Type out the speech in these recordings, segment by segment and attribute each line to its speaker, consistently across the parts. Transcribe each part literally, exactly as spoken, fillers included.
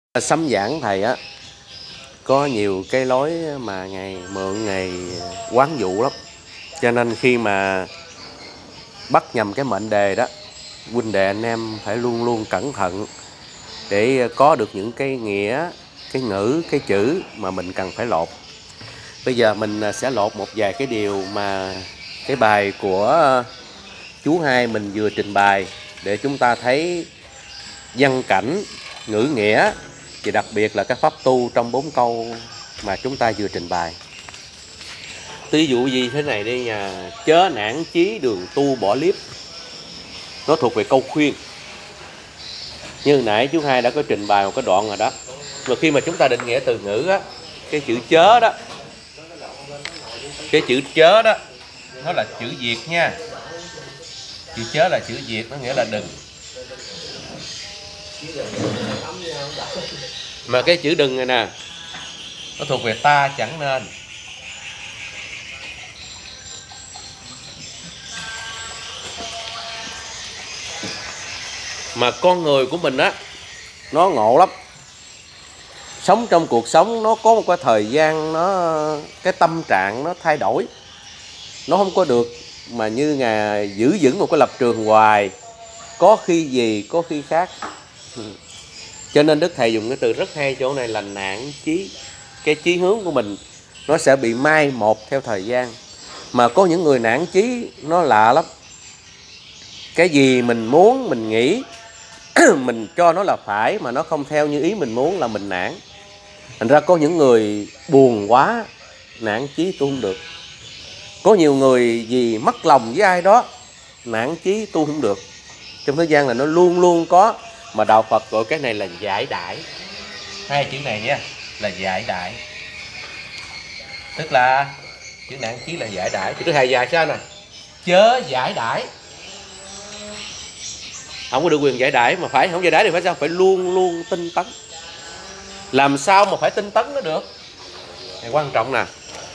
Speaker 1: Sấm giảng thầy á, có nhiều cái lối mà ngày mượn ngày quán dụ lắm. Cho nên khi mà bắt nhầm cái mệnh đề đó, huynh đệ anh em phải luôn luôn cẩn thận để có được những cái nghĩa, cái ngữ, cái chữ mà mình cần phải lột. Bây giờ mình sẽ lột một vài cái điều mà cái bài của chú Hai mình vừa trình bày để chúng ta thấy văn cảnh, ngữ nghĩa và đặc biệt là cái pháp tu trong bốn câu mà chúng ta vừa trình bày. Ví dụ gì thế này đi nha: chớ nản chí đường tu bỏ liếp. Nó thuộc về câu khuyên. Như nãy chú Hai đã có trình bày một cái đoạn rồi đó. Và khi mà chúng ta định nghĩa từ ngữ á, cái chữ chớ đó, cái chữ chớ đó nó là chữ Việt nha. Chữ chớ là chữ Việt, nó nghĩa là đừng. Mà cái chữ đừng này nè, nó thuộc về ta chẳng nên. Mà con người của mình á, nó ngộ lắm. Sống trong cuộc sống nó có một cái thời gian, nó cái tâm trạng nó thay đổi. Nó không có được mà như Ngài giữ vững một cái lập trường hoài. Có khi gì, có khi khác. Cho nên Đức Thầy dùng cái từ rất hay chỗ này là nản chí. Cái chí hướng của mình nó sẽ bị mai một theo thời gian. Mà có những người nản chí nó lạ lắm. Cái gì mình muốn, mình nghĩ, mình cho nó là phải mà nó không theo như ý mình muốn là mình nản. Thành ra có những người buồn quá, nản chí tu không được. Có nhiều người vì mất lòng với ai đó, nản chí tu không được. Trong thời gian là nó luôn luôn có. Mà Đạo Phật gọi cái này là giải đãi. Hai chữ này nha, là giải đãi. Tức là chữ nản chí là giải đãi. Chữ thứ hai dài sao nè: chớ giải đãi. Không có được quyền giải đãi, mà phải không giải đãi thì phải sao? Phải luôn luôn tinh tấn. Làm sao mà phải tinh tấn nó được? Này quan trọng nè.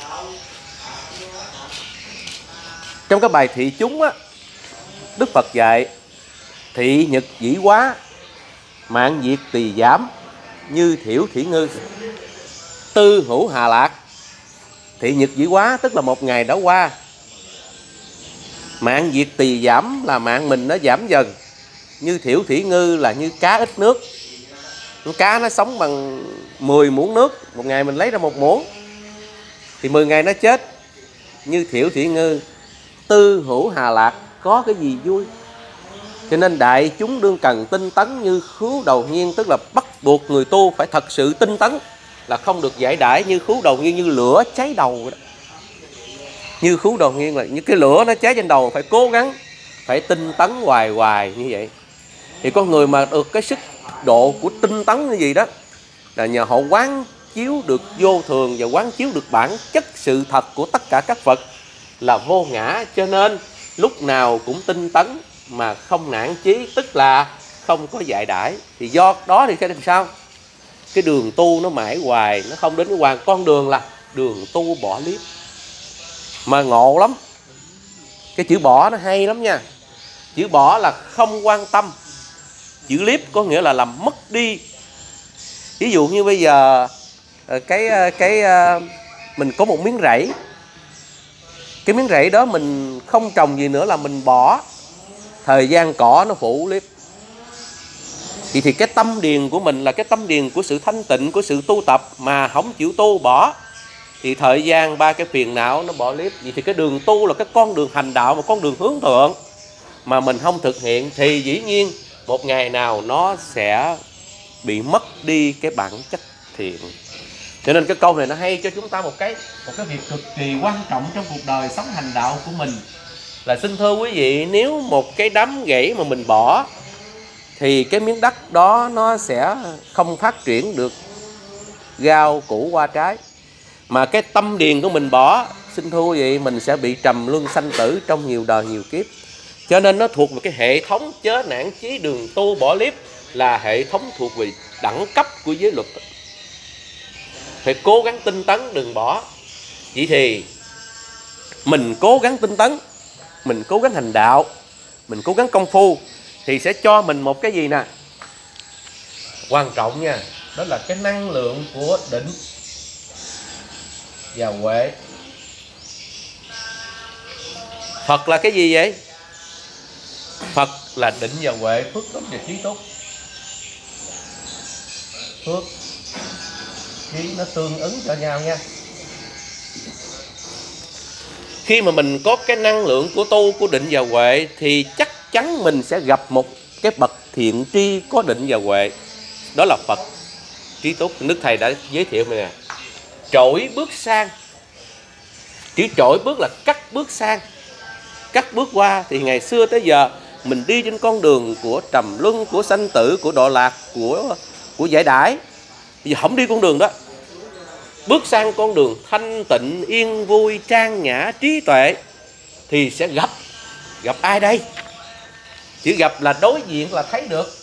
Speaker 1: Trong cái bài thị chúng á, Đức Phật dạy: thị nhật dĩ quá, mạng diệt tỳ giảm, như thiểu thủy ngư, tư hữu hà lạc. Thị nhật dĩ quá tức là một ngày đã qua. Mạng diệt tỳ giảm là mạng mình nó giảm dần. Như thiểu thủy ngư là như cá ít nước. Cá nó sống bằng mười muỗng nước, một ngày mình lấy ra một muỗng thì mười ngày nó chết. Như thiểu thủy ngư, tư hữu hà lạc, có cái gì vui. Cho nên đại chúng đương cần tinh tấn như khứu đầu nhiên. Tức là bắt buộc người tu phải thật sự tinh tấn, là không được giải đãi như khứu đầu nhiên, như lửa cháy đầu đó. Như khứu đầu nhiên là như cái lửa nó cháy trên đầu, phải cố gắng, phải tinh tấn hoài hoài như vậy. Thì con người mà được cái sức độ của tinh tấn như gì đó là nhờ họ quán chiếu được vô thường và quán chiếu được bản chất sự thật của tất cả các vật là vô ngã. Cho nên lúc nào cũng tinh tấn mà không nản chí, tức là không có dại đãi. Thì do đó thì sẽ làm sao? Cái đường tu nó mãi hoài, nó không đến cái hoàn. Con đường là đường tu bỏ liếp. Mà ngộ lắm. Cái chữ bỏ nó hay lắm nha. Chữ bỏ là không quan tâm. Chữ liếp có nghĩa là làm mất đi. Ví dụ như bây giờ cái cái mình có một miếng rẫy. Cái miếng rẫy đó mình không trồng gì nữa là mình bỏ. Thời gian cỏ nó phủ liếp. Thì, thì cái tâm điền của mình là cái tâm điền của sự thanh tịnh, của sự tu tập mà không chịu tu bỏ. Thì thời gian ba cái phiền não nó bỏ liếp. Vậy thì cái đường tu là cái con đường hành đạo, một con đường hướng thượng mà mình không thực hiện thì dĩ nhiên một ngày nào nó sẽ bị mất đi cái bản chất thiện. Cho nên cái câu này nó hay cho chúng ta một cái một cái việc cực kỳ quan trọng trong cuộc đời sống hành đạo của mình. Là xin thưa quý vị, nếu một cái đám gãy mà mình bỏ thì cái miếng đất đó nó sẽ không phát triển được rau củ hoa trái. Mà cái tâm điền của mình bỏ, xin thưa quý vị, mình sẽ bị trầm luân sanh tử trong nhiều đời nhiều kiếp. Cho nên nó thuộc về cái hệ thống chớ nản chí đường tu bỏ liếp, là hệ thống thuộc về đẳng cấp của giới luật. Phải cố gắng tinh tấn, đừng bỏ. Vậy thì mình cố gắng tinh tấn, mình cố gắng hành đạo, mình cố gắng công phu thì sẽ cho mình một cái gì nè quan trọng nha. đó là cái năng lượng của định và huệ. Phật là cái gì vậy? Phật là định và huệ, phước đức và trí túc. Phước trí nó tương ứng cho nhau nha. Khi mà mình có cái năng lượng của tu, của định và huệ thì chắc chắn mình sẽ gặp một cái bậc thiện tri có định và huệ. Đó là Phật trí túc. Đức Thầy đã giới thiệu này nè. Trỗi bước sang. Chữ trỗi bước là cắt bước sang, cắt bước qua. Thì ngày xưa tới giờ mình đi trên con đường của trầm luân, của sanh tử, của đọa lạc, của của giải đãi. Bây giờ không đi con đường đó, bước sang con đường thanh tịnh, yên vui, trang nhã, trí tuệ thì sẽ gặp gặp ai đây? Chữ gặp là đối diện, là thấy được,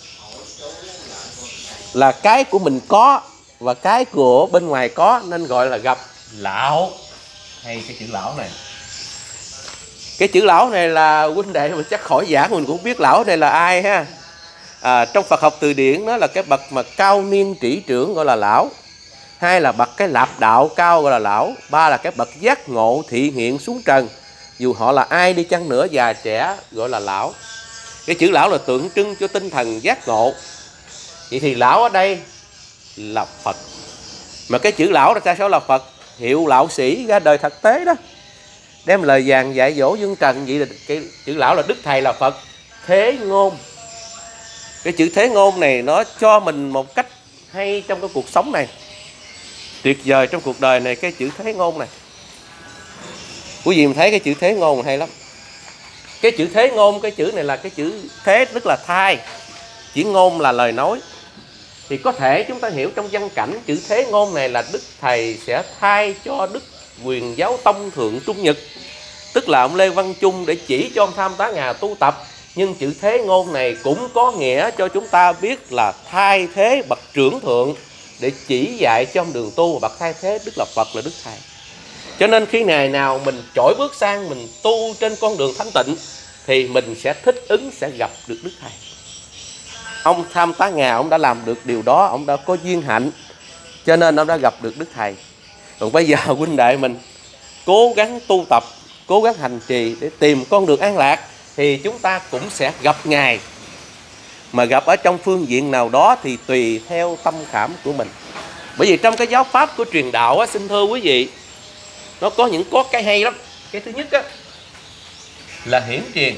Speaker 1: là cái của mình có và cái của bên ngoài có, nên gọi là gặp lão. Hay cái chữ lão này, cái chữ lão này là huynh đệ mình chắc khỏi giảng mình cũng biết lão này là ai ha. À, trong Phật học từ điển đó là cái bậc mà cao niên trĩ trưởng gọi là lão. Hai là bậc cái lạp đạo cao gọi là lão. Ba là cái bậc giác ngộ thị hiện xuống trần, dù họ là ai đi chăng nữa, già trẻ, gọi là lão. Cái chữ lão là tượng trưng cho tinh thần giác ngộ. Vậy thì lão ở đây là Phật. Mà cái chữ lão là tại sao là Phật? Hiệu lão sĩ ra đời thực tế đó, đem lời vàng dạy dỗ dương trần. Vậy là cái chữ lão là Đức Thầy là Phật thế ngôn. Cái chữ thế ngôn này nó cho mình một cách hay trong cái cuộc sống này, tuyệt vời trong cuộc đời này. Cái chữ thế ngôn này, quý vị mình thấy cái chữ thế ngôn hay lắm. Cái chữ thế ngôn, cái chữ này là cái chữ thế, tức là thai. Chữ ngôn là lời nói. Thì có thể chúng ta hiểu trong văn cảnh chữ thế ngôn này là Đức Thầy sẽ thay cho Đức Quyền Giáo Tông Thượng Trung Nhật, tức là ông Lê Văn Chung, để chỉ cho ông Tham Tá Ngà tu tập. Nhưng chữ thế ngôn này cũng có nghĩa cho chúng ta biết là thay thế bậc trưởng thượng để chỉ dạy cho ông đường tu. Và bậc thay thế tức là Phật, là Đức Thầy. Cho nên khi ngày nào mình trỗi bước sang, mình tu trên con đường thanh tịnh thì mình sẽ thích ứng, sẽ gặp được Đức Thầy. Ông Tham Tá Ngà, ông đã làm được điều đó, ông đã có duyên hạnh, cho nên ông đã gặp được Đức Thầy. Còn bây giờ huynh đệ mình cố gắng tu tập, cố gắng hành trì để tìm con đường an lạc, thì chúng ta cũng sẽ gặp Ngài. Mà gặp ở trong phương diện nào đó thì tùy theo tâm khảm của mình. Bởi vì trong cái giáo pháp của truyền đạo á, xin thưa quý vị, nó có những có cái hay lắm. Cái thứ nhất á, là hiển truyền.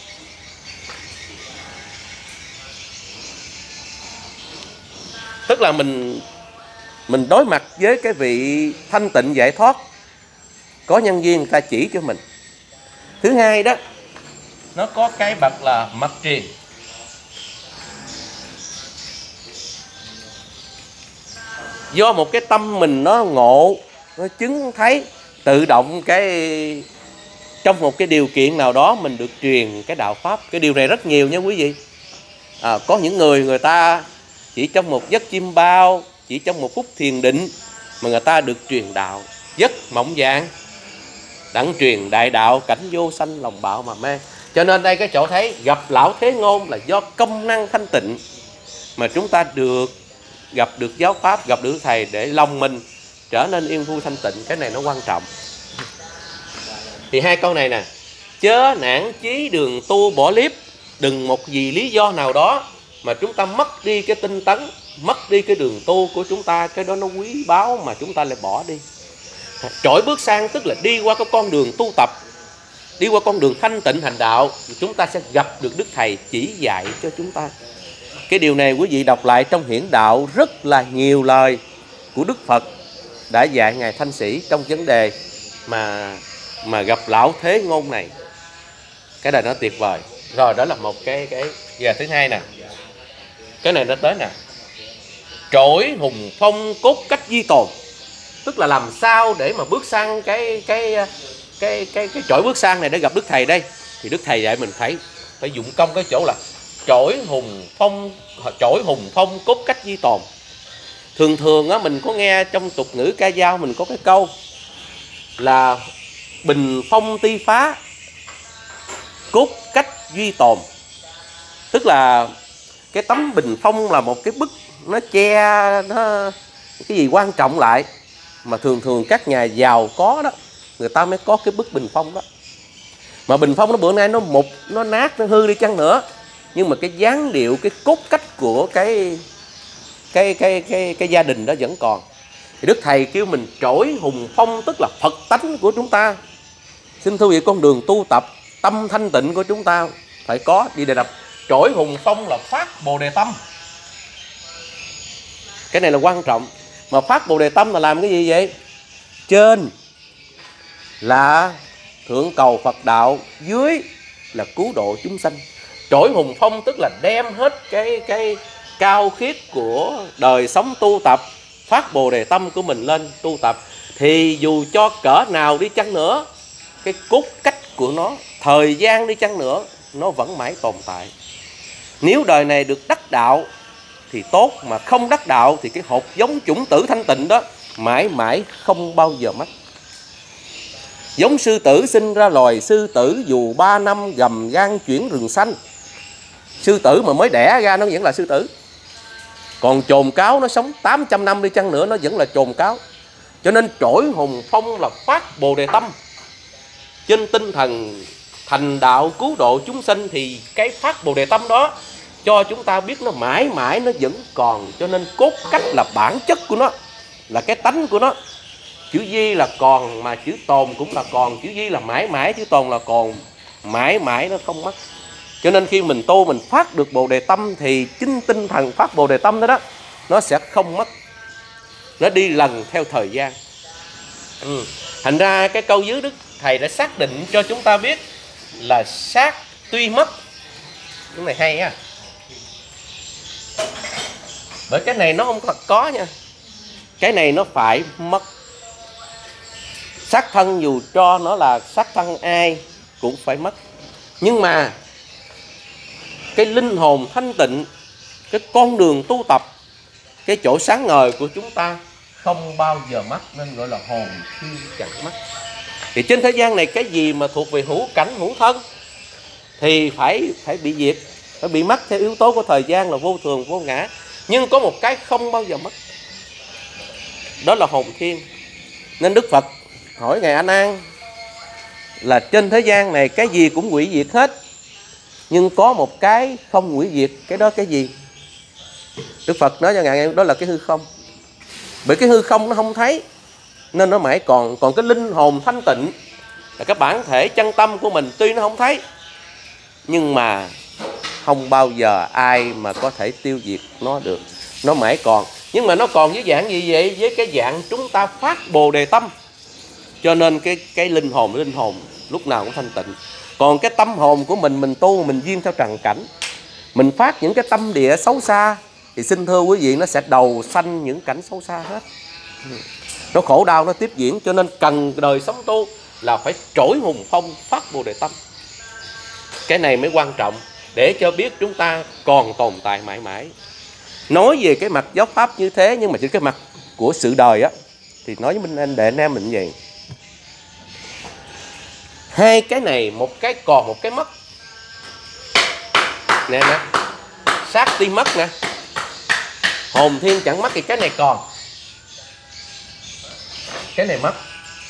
Speaker 1: Tức là mình mình đối mặt với cái vị thanh tịnh giải thoát, có nhân viên người ta chỉ cho mình. Thứ hai đó, nó có cái bậc là mật truyền. Do một cái tâm mình nó ngộ, nó chứng thấy tự động cái trong một cái điều kiện nào đó mình được truyền cái đạo pháp. Cái điều này rất nhiều nha quý vị. À, có những người người ta chỉ trong một giấc chim bao, chỉ trong một phút thiền định mà người ta được truyền đạo. Giấc mộng vàng đặng truyền đại đạo, cảnh vô sanh lòng bạo mà mê. Cho nên đây cái chỗ thấy gặp lão thế ngôn là do công năng thanh tịnh mà chúng ta được gặp được giáo pháp, gặp được Thầy để lòng mình trở nên yên vui thanh tịnh. Cái này nó quan trọng. Thì hai câu này nè: chớ nản chí đường tu bỏ liếp. Đừng một vì lý do nào đó mà chúng ta mất đi cái tinh tấn, mất đi cái đường tu của chúng ta. Cái đó nó quý báu mà chúng ta lại bỏ đi. Trỗi bước sang tức là đi qua cái con đường tu tập, đi qua con đường thanh tịnh hành đạo, chúng ta sẽ gặp được Đức Thầy chỉ dạy cho chúng ta. Cái điều này quý vị đọc lại trong hiển đạo rất là nhiều lời của Đức Phật đã dạy Ngài Thanh Sĩ trong vấn đề mà mà gặp lão thế ngôn này. Cái này nó tuyệt vời. Rồi đó là một cái cái giờ thứ hai nè. Cái này nó tới nè. Trỗi hùng phong cốt cách di tồn. Tức là làm sao để mà bước sang cái cái cái cái cái trỗi bước sang này để gặp Đức Thầy đây. Thì Đức Thầy dạy mình phải phải dụng công cái chỗ là trỗi hùng phong trỗi hùng phong cốt cách di tồn. Thường thường á, mình có nghe trong tục ngữ ca dao mình có cái câu là bình phong ti phá, cốt cách duy tồn. Tức là cái tấm bình phong là một cái bức nó che nó cái gì quan trọng lại. Mà thường thường các nhà giàu có đó, người ta mới có cái bức bình phong đó. Mà bình phong nó bữa nay nó mục, nó nát, nó hư đi chăng nữa, nhưng mà cái dáng điệu, cái cốt cách của cái cái cái cái cái gia đình đó vẫn còn. Thì Đức Thầy kêu mình trỗi hùng phong, tức là Phật tánh của chúng ta. Xin thưa quý vị, con đường tu tập tâm thanh tịnh của chúng ta phải có đi đề đập trỗi hùng phong là phát Bồ Đề tâm. Cái này là quan trọng. Mà phát Bồ Đề tâm là làm cái gì vậy? Trên là thượng cầu Phật đạo, dưới là cứu độ chúng sanh. Trỗi hùng phong tức là đem hết cái cái cao khiết của đời sống tu tập, phát Bồ Đề tâm của mình lên tu tập. Thì dù cho cỡ nào đi chăng nữa, cái cốt cách của nó, thời gian đi chăng nữa, nó vẫn mãi tồn tại. Nếu đời này được đắc đạo thì tốt, mà không đắc đạo thì cái hột giống chủng tử thanh tịnh đó mãi mãi không bao giờ mất. Giống sư tử sinh ra loài sư tử, dù ba năm gầm gan chuyển rừng xanh. Sư tử mà mới đẻ ra nó vẫn là sư tử. Còn chồn cáo nó sống tám trăm năm đi chăng nữa, nó vẫn là chồn cáo. Cho nên trỗi hùng phong là phát Bồ Đề tâm. Trên tinh thần thành đạo cứu độ chúng sinh, thì cái phát Bồ Đề tâm đó cho chúng ta biết nó mãi mãi nó vẫn còn. Cho nên cốt cách là bản chất của nó, là cái tánh của nó. Chữ Di là còn, mà chữ tồn cũng là còn. Chữ Di là mãi mãi, chữ tồn là còn, mãi mãi nó không mất. Cho nên khi mình tu, mình phát được Bồ Đề tâm, thì chính tinh thần phát Bồ Đề tâm đó đó, nó sẽ không mất. Nó đi lần theo thời gian. ừ. Thành ra cái câu dưới Đức Thầy đã xác định cho chúng ta biết là sát tuy mất. Cái này hay á. Bởi cái này nó không thật có nha. Cái này nó phải mất. Xác thân dù cho nó là xác thân ai cũng phải mất. Nhưng mà cái linh hồn thanh tịnh, cái con đường tu tập, cái chỗ sáng ngời của chúng ta không bao giờ mất, nên gọi là hồn thiên chẳng mất. Thì trên thế gian này cái gì mà thuộc về hữu cảnh, hữu thân thì phải phải bị diệt, phải bị mất theo yếu tố của thời gian là vô thường, vô ngã. Nhưng có một cái không bao giờ mất, đó là hồn thiên. Nên Đức Phật hỏi Ngài A Nan là trên thế gian này cái gì cũng hủy diệt hết, nhưng có một cái không hủy diệt. Cái đó cái gì? Đức Phật nói cho Ngài đó là cái hư không. Bởi cái hư không nó không thấy nên nó mãi còn. Còn cái linh hồn thanh tịnh là cái bản thể chân tâm của mình, tuy nó không thấy nhưng mà không bao giờ ai mà có thể tiêu diệt nó được. Nó mãi còn. Nhưng mà nó còn với dạng gì vậy? Với cái dạng chúng ta phát Bồ Đề tâm. Cho nên cái cái linh hồn linh hồn lúc nào cũng thanh tịnh. Còn cái tâm hồn của mình, mình tu mình duyên theo trần cảnh, mình phát những cái tâm địa xấu xa, thì xin thưa quý vị, nó sẽ đầu sanh những cảnh xấu xa hết. Nó khổ đau, nó tiếp diễn. Cho nên cần đời sống tu là phải trỗi hùng phong, phát Bồ Đề tâm. Cái này mới quan trọng, để cho biết chúng ta còn tồn tại mãi mãi. Nói về cái mặt giáo pháp như thế, nhưng mà trên cái mặt của sự đời á, thì nói với Minh Anh đệ anh em mình vậy. Hai cái này, một cái còn, một cái mất. Nè nè, xác tuy mất nè, hồn thiên chẳng mất, thì cái này còn, cái này mất.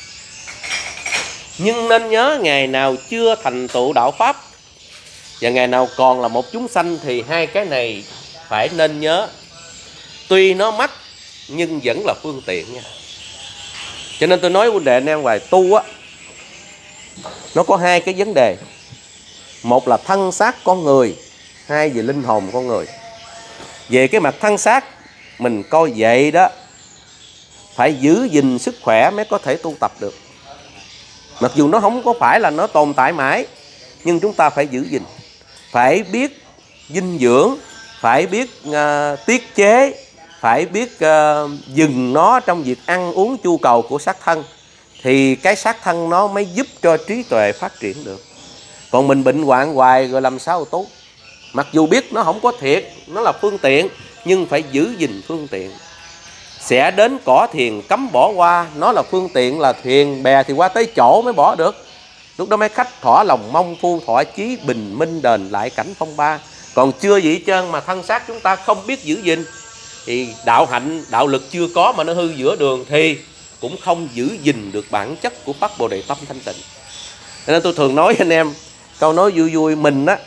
Speaker 1: Nhưng nên nhớ, ngày nào chưa thành tựu đạo pháp và ngày nào còn là một chúng sanh, thì hai cái này phải nên nhớ. Tuy nó mất nhưng vẫn là phương tiện nha. Cho nên tôi nói huynh đệ anh em hoài, tu á, nó có hai cái vấn đề. Một là thân xác con người, hai về linh hồn con người. Về cái mặt thân xác, mình coi vậy đó, phải giữ gìn sức khỏe mới có thể tu tập được. Mặc dù nó không có phải là nó tồn tại mãi, nhưng chúng ta phải giữ gìn. Phải biết dinh dưỡng, phải biết uh, tiết chế, phải biết uh, dừng nó trong việc ăn uống chu cầu của xác thân. Thì cái xác thân nó mới giúp cho trí tuệ phát triển được. Còn mình bệnh hoạn hoài rồi làm sao tốt. Mặc dù biết nó không có thiệt, nó là phương tiện, nhưng phải giữ gìn phương tiện. Sẽ đến cỏ thiền cấm bỏ qua, nó là phương tiện, là thuyền bè thì qua tới chỗ mới bỏ được. Lúc đó mấy khách thỏa lòng mong phu thỏa chí, bình minh đền lại cảnh phong ba. Còn chưa vậy trơn mà thân xác chúng ta không biết giữ gìn, thì đạo hạnh, đạo lực chưa có mà nó hư giữa đường thì cũng không giữ gìn được bản chất của phát Bồ Đề tâm thanh tịnh. Cho nên tôi thường nói anh em câu nói vui vui, mình á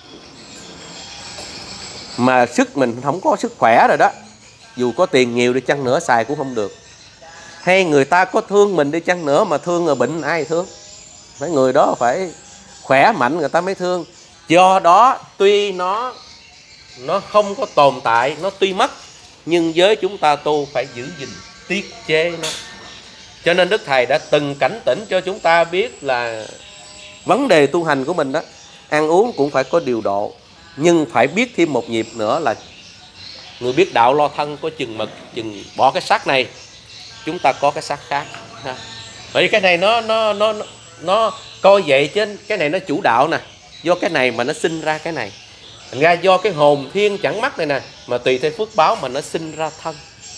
Speaker 1: mà sức mình không có sức khỏe rồi đó, dù có tiền nhiều đi chăng nữa xài cũng không được. Hay người ta có thương mình đi chăng nữa mà thương rồi bệnh ai thương? Mấy người đó phải khỏe mạnh người ta mới thương. Do đó tuy nó nó không có tồn tại, nó tuy mất, nhưng với chúng ta tu phải giữ gìn tiết chế nó. Cho nên Đức Thầy đã từng cảnh tỉnh cho chúng ta biết là vấn đề tu hành của mình đó, ăn uống cũng phải có điều độ. Nhưng phải biết thêm một nhịp nữa là người biết đạo lo thân có chừng mực, chừng bỏ cái xác này chúng ta có cái xác khác. Bởi vì cái này nó nó nó nó coi vậy chứ cái này nó chủ đạo nè, do cái này mà nó sinh ra cái này. Thành ra do cái hồn thiên chẳng mắt này nè mà tùy theo phước báo mà nó sinh ra thân.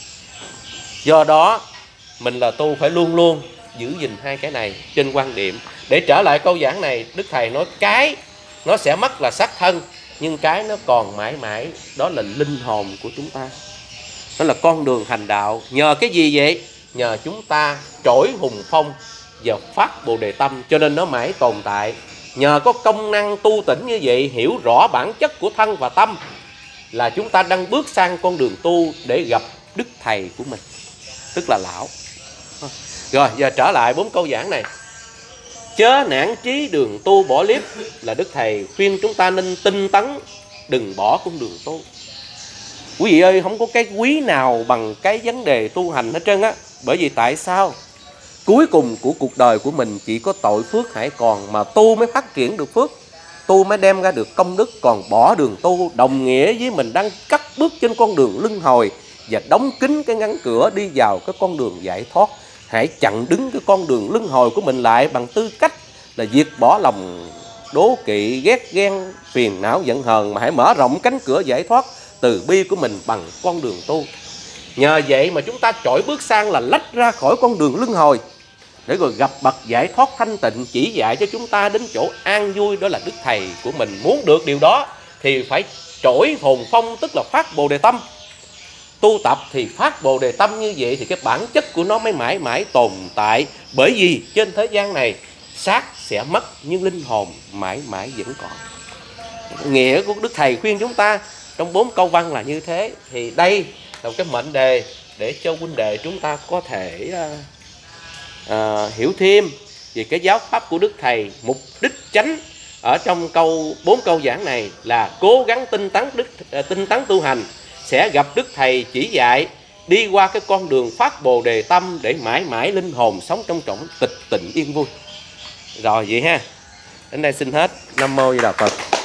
Speaker 1: Do đó mình là tu phải luôn luôn giữ gìn hai cái này trên quan điểm. Để trở lại câu giảng này, Đức Thầy nói cái nó sẽ mất là xác thân, nhưng cái nó còn mãi mãi, đó là linh hồn của chúng ta. Đó là con đường hành đạo. Nhờ cái gì vậy? Nhờ chúng ta trỗi hùng phong và phát Bồ Đề tâm, cho nên nó mãi tồn tại. Nhờ có công năng tu tỉnh như vậy, hiểu rõ bản chất của thân và tâm, là chúng ta đang bước sang con đường tu để gặp Đức Thầy của mình, tức là Lão. Rồi giờ trở lại bốn câu giảng này. Chớ nản trí đường tu bỏ liếp, là Đức Thầy khuyên chúng ta nên tinh tấn, đừng bỏ con đường tu. Quý vị ơi, không có cái quý nào bằng cái vấn đề tu hành hết trơn á. Bởi vì tại sao? Cuối cùng của cuộc đời của mình chỉ có tội phước hãy còn, mà tu mới phát triển được phước, tu mới đem ra được công đức. Còn bỏ đường tu đồng nghĩa với mình đang cắt bước trên con đường luân hồi và đóng kín cái ngăn cửa đi vào cái con đường giải thoát. Hãy chặn đứng cái con đường luân hồi của mình lại bằng tư cách là diệt bỏ lòng đố kỵ, ghét ghen, phiền não, giận hờn, mà hãy mở rộng cánh cửa giải thoát từ bi của mình bằng con đường tu. Nhờ vậy mà chúng ta trỗi bước sang là lách ra khỏi con đường luân hồi, để rồi gặp bậc giải thoát thanh tịnh chỉ dạy cho chúng ta đến chỗ an vui, đó là Đức Thầy của mình. Muốn được điều đó thì phải trỗi hồn phong, tức là phát Bồ Đề tâm. Tu tập thì phát Bồ Đề tâm như vậy thì cái bản chất của nó mới mãi mãi tồn tại. Bởi vì trên thế gian này xác sẽ mất nhưng linh hồn mãi mãi vẫn còn. Nghĩa của Đức Thầy khuyên chúng ta trong bốn câu văn là như thế. Thì đây là một cái mệnh đề để cho huynh đệ chúng ta có thể uh, uh, hiểu thêm về cái giáo pháp của Đức Thầy. Mục đích chánh ở trong câu bốn câu giảng này là cố gắng tinh tấn đức uh, tinh tấn tu hành, sẽ gặp Đức Thầy chỉ dạy, đi qua cái con đường phát Bồ Đề tâm để mãi mãi linh hồn sống trong trọng tịch tịnh yên vui. Rồi vậy ha. Đến đây xin hết. Nam mô Di Đà Phật.